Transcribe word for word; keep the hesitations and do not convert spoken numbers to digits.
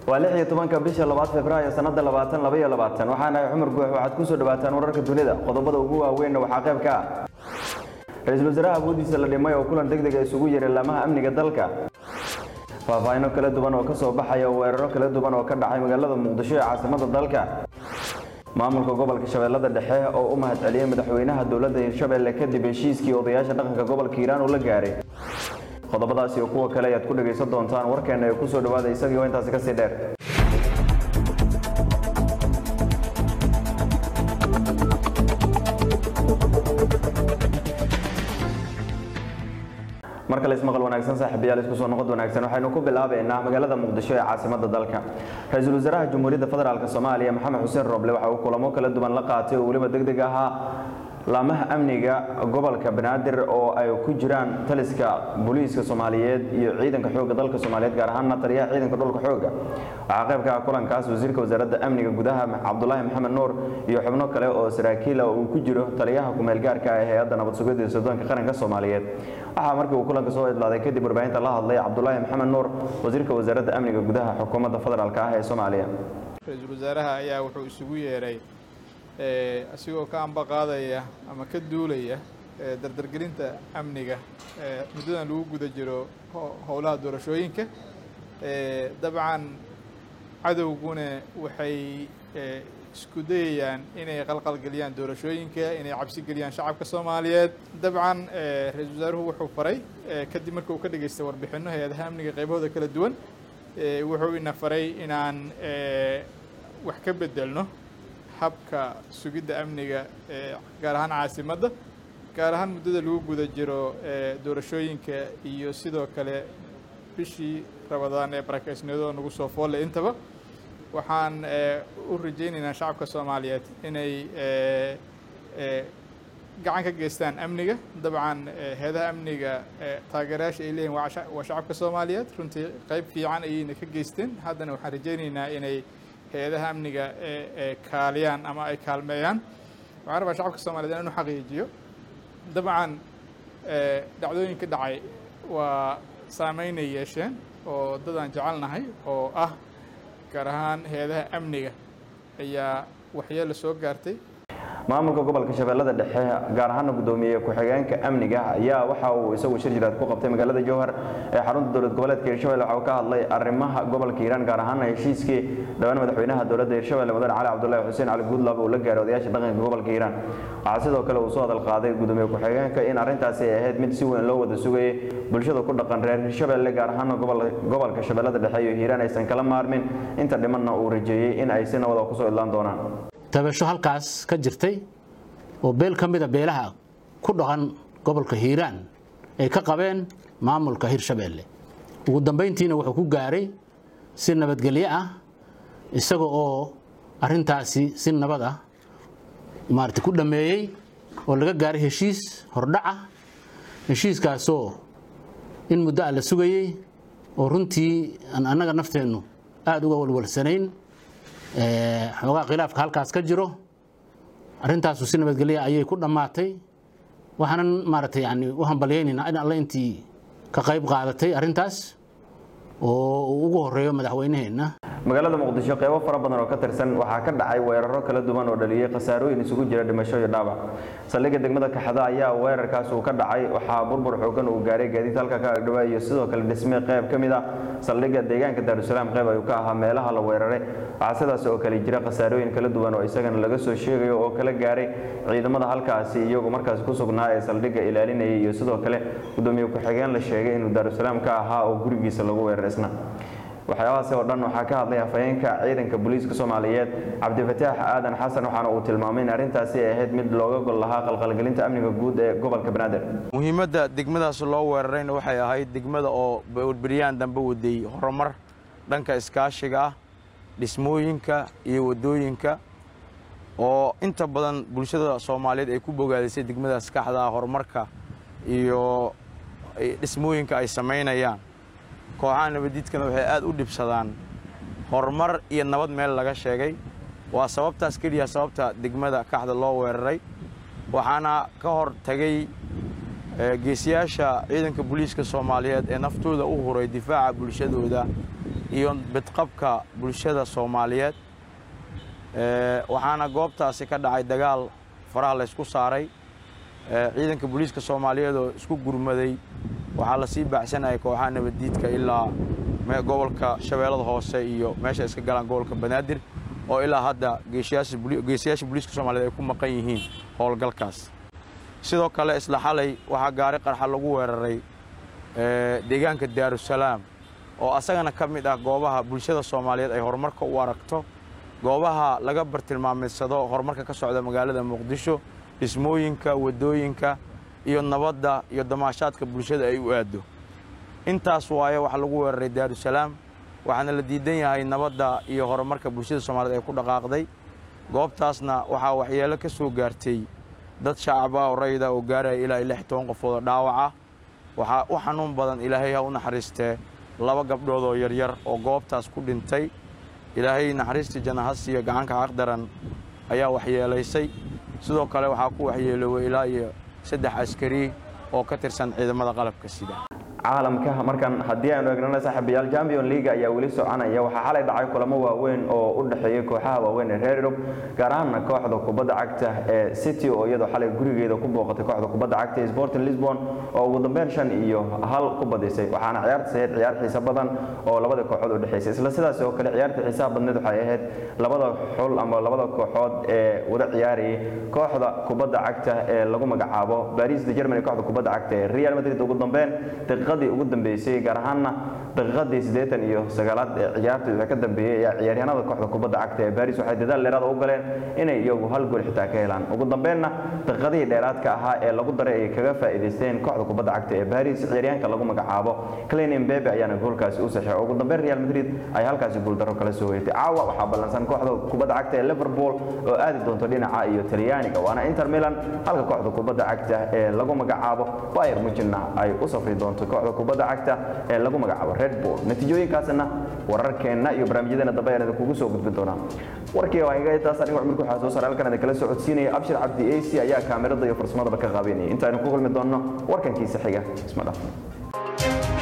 waa lix iyo tobanka bisha labaad Febraayo sanada labaatan laba iyo labaatan waxaana Cumar Guux waxaad ku soo dhawaataan wararka dunida qodobada ugu waaweyn waxa qayb ka ah Ra'iisul Wasaaraha Boodiisa la dhimay oo kulan degdeg ah isugu yeeray laamaha amniga dalka faahfaahin kala duwan oo ka soo baxaya weeraro kala duwan oo ka dhacay magaalada Muqdisho ee caasimadda dalka maamulka gobolka Shabeellada Dhexe oo u mahad celiyay madaxweynaha dawladda Hirshabelle kadib heshiiskii odayaasha dhaqanka gobolka Hiiraan oo la gaaray qodobadaasi oo kuwa kale aad ku dhageysan doontaan warkeena ee ku soo dhawaada isagii intaas ka sii dheer marka la ismaqal wanaagsan saaxiibayaal isku soo noqod wanaagsan waxaynu ku bilaabeynaa magaalada Muqdisho ee caasimadda dalka Ra'iisul Wasaaraha Jamhuuriyadda Federaalka Soomaaliya Maxamed Xuseen Roble waxa uu kulamo kala duwan la qaatay oo waliba degdeg ah laamaha amniga gobolka Banaadir oo ay ku jiraan taliska booliiska Soomaaliyeed iyo ciidanka xoogga dalka Soomaaliyeed gaar ahaan taliyaha ciidanka dhulka xoogga waxa qayb ka ah kulankaas wasiirka wasaaradda amniga gudaha Cabdullaahi Maxamed Nuur iyo xubno kale oo saraakiil ah oo ku jiro taliyaha ku meel gaarka ah ee hay'adda nabad sugidda iyo sodonka qaranka Soomaaliyeed waxa markii uu kulanka soo idlaaday kadib warbaahinta la hadlay Cabdullaahi Maxamed Nuur wasiirka wasaaradda amniga gudaha xukuumadda federaalka ah ee Soomaaliya Ra'iisul Wasaaraha ayaa wuxuu isugu yeeray ee asigoo ka amba qaadaya ama ka duulaya dardargelinta amniga ee muddadan lagu guda jiro howlaha doorashooyinka ee dabcan cadawguna waxay isku dayayaan inay qalqal galiyaan doorashooyinka inay cabsi galiyaan shacabka Soomaaliyeed dabcan ra'iisul wasaaruhu wuxuu faray kadib markii uu ka dhageystay warbixino hay'adaha amniga qaybahooda kala duwan wuxuu ina faray inaan wax ka bedelno habka sugidda amniga ee gaar ahaan caasimadda gaar ahaan muddada lagu guda jiro ee doorashooyinka iyo sidoo kale bishii Ramadaan ee barakaysnimada nagu soo foolay intaba waxaan u rajaynaynaa shacabka Soomaaliyeed inay gacan ka geystaan amniga dabcan hay'adaha amniga taageerayaasha ay leeyihiin waa shacabka Soomaaliyeed runtii qayb fiican ayayna ka geysteen haddana waxaan rajaynaynaa inay hay'adaha amniga ee kaaliyaan ama ay kaalmeeyaan waxaan rabaa shacabka Soomaaliyeed inuu xaqiijiyo dabcan dhacdooyinka dhacay waa saameyn ay yeesheen oo dadaan jecelnahay oo ah gaar ahaan hay'adaha amniga ayaa waxyeello soo gaartay maamulka gobolka Shabeellada Dhexe gaar ahaan gudoomiye ku xigeenka amniga ayaa waxa uu isagu shir jiraad ku qabtay magaalada Jowhar ee xarunta dowlad goboleedka Hirshabelle waxa uu ka hadlay arrimaha gobolka Hiiraan gaar ahaan heshiiskii dhawaan madaxweynaha dowladda Hirshabelle Mudane Cali Cabdullaahi Xuseen Cali Guudlaab oo la gaaray odayaasha dhaqanka gobolka Hiiraan waxa sidoo kale uu soo hadal qaaday gudoomiye ku xigeenka in arrintaasi ay ahayd mid si weyn loo wada sugayay bulshada ku dhaqan reer Hirshabelle gaar ahaan gobolka Shabeellada Dhexe iyo Hiiraan aysan kala maarmin inta dhimanna uu rajeeyay in ay si nabad ah ku soo idlaan doonaan tabasho halkaas ka jirtay oo beel kamida beelaha ku dhaqan gobolka Hiiraan ay ka qabeen maamulka Hirshabelle ugu dambeyntiina wuxuu ku gaaray si nabadgelyo ah isagoo oo arintaasi si nabad ah maartii ku dhameeyay oo laga gaaray heshiis hordhaca heshiiskaas oo in muddo la sugayay oo runtii anaga nafteenu aad uga walwalsanayn ee xogaa khilaafka halkaas ka jiro arintaas si nabadgelyo ayay ku dhamaatay waxaan maartay yani u hambalyeynaa in alla intii ka qayb qaadatay arintaas oo ugu horeeyo madaxweynaheena magaalada Muqdisho qaybo fara badan oo ka tirsan waxa ka dhacay weeraro kala duwan oo dhaliyay khasaarooyin isugu jira dhimasho iyo dhaawac saldhigga degmada Kaxada ayaa weerarkaas uu ka dhacay waxa burbur xooggan uu gaaray gaadiid halka ka dhawaayay sidoo kale dhisme qayb kamid ah saldhigga deegaanka Daarusalaam qayb ay ka ahaa meelaha la weeraray waxa sidaas oo kale jira khasaarooyin kala duwan oo isagana laga soo sheegayo oo kala gaaray ciidamada halkaasi iyagu markaas ku sugnaa ee saldhigga ilaalinayay iyo sidoo kale gudoomiye ku xigeen la sheegay inuu Daarusalaam ka ahaa oo gurigiisa lagu weeraray isna waxyaalahaas oo dhan waxa ka hadlay afayeenka ciidanka booliiska Soomaaliyeed Cabdifataax Aadan Xasan waxaana uu tilmaamay in arrintaasi ay ahayd mid looga gol lahaa qalqalgelinta amniga guud ee gobolka Banaadir muhiimadda degmadaas loo weerarayna waxay ahayd degmada oo burburiyaan dambe waday horumar dhanka iskaashiga ah dhismooyinka iyo wadooyinka oo inta badan bulshada Soomaaliyeed ay ku bogaadisay degmadaas Kaxada horumarka iyo dhismooyinka ay sameynayaan kooxaha nabadiidkana waxay aad u dhibsadaan horumar iyo nabad meel laga sheegay waa sababtaas kaliya sababta degmada Kaxada loo weeraray waxaana ka hor tagay geesiyaasha ciidanka booliiska Soomaaliyeed ee naftooda u huray difaaca bulshadooda iyo bidqabka bulshada Soomaaliyeed ee waxaana goobtaasi ka dhacay dagaal faraha la isku saaray ee ciidanka booliiska Soomaaliyeed oo isku gurmaday waxa la sii baaxsanay kooxaha nabadiidka ilaa gobolka Shabeellada Hoose iyo meesha iska galaan gobolka Banaadir oo ilaa hadda geesiyaasha geesiyaasha booliiska Soomaaliyeed ay ku maqan yihiin howlgalkaas sidoo kale isla xalay waxa gaari qarxa lagu weeraray ee deegaanka Daarusalaam oo asagana ka mid ah goobaha bulshada Soomaaliyeed ay horumarka u aragto goobaha laga bartilmaameedsado horumarka ka socda magaalada Muqdisho dhismooyinka wadooyinka iyo nabadda iyo damaashaadka bulshada ay u aado intaas waaye waxa lagu weeraray Daarusalaam waxaana la diidan yahay nabadda iyo horumarka bulshada Soomaaliyeed ay ku dhaqaaqday goobtaasna waxa waxyeelo ka soo gaartay dad shacab ah oo rayida oo gaaray ilaa lix iyo toban qof oo dhaawac ah waxa u xanuun badan Ilaahay ha u naxariistee laba gabdhood oo yar yar oo goobtaas ku dhintay Ilaahay naxariistii janahas iyo gacanka aqdaran ayaa waxyeelaysay sidoo kale waxa ku waxyeeloway ilaa iyo saddex askari oo ka tirsan ciidamada qalabka sida caalamka markan haddii aanu eegnana saaxiibayaal Champions League ayaa weli soconaya waxa xalay dhacay kulamo waaweyn oo u dhaxeeyay kooxaha waaweyn ee reer Europe gaar ahaan kooxda kubadda cagta ee City oo iyadoo xalay gurigeeda ku booqatay kooxda kubadda cagta ee Sporting Lisbon oo ugu dambeyn shan iyo hal ku badisay waxaana ciyaarta sayd ciyaar xiiso badan oo labada kooxood u dhaxeysay isla sidaas oo kale ciyaarta xiisaha badneed waxay ahayd labada xul ama labada kooxood ee wada ciyaarayay kooxda kubadda cagta ee lagu magacaabo Paris Saint-Germain kooxda kubadda cagta ee Real Madrid ugu dambeyn daqiiqadii ugu dambeysay gaar ahaanna daqiiqadii siddeetan iyo sagaalaad ee ciyaarta wixii ka dambeeyay ayaa ciyaaryahanada kooxda kubadda cagta ee Paris waxay dadaal dheeraad u galeen inay iyagu hal gool xitaa ka helaan ugu dambeynna daqiiqadii dheeraadka ahaa ee lagu daray ay kaga faa'iideysteen kooxda kubadda cagta ee Paris ciyaaryahanka lagu magacaabo Kylian Mbappe ayaana goolkaasi u saxay ugu dambeyn Real Madrid ay halkaasi gool daro kala soo weeytay caawa waxa ballansan kooxda kubadda cagta ee Liverpool oo aadi doonto dhinaca iyo Talyaaniga waana Inter Milan halka kooxda kubadda cagta ee lagu magacaabo Bayern Munich ay u safri doonto kooxda kubadda cagta ee lagu magacaabo Red Bull natiijooyinkaasna wararkeena iyo barnaamijyadeena dambe ayaan kugu soo gudbin doonaa warkii waa iga taas anigu Cumar ku xasuus soo halkan kala soo codsiinaya Abshir Cabdi A C ayaa kaamirada iyo farsamada ka qaabeynay intaanu ku kulmi doono warkankiisa xiga isma dhaaf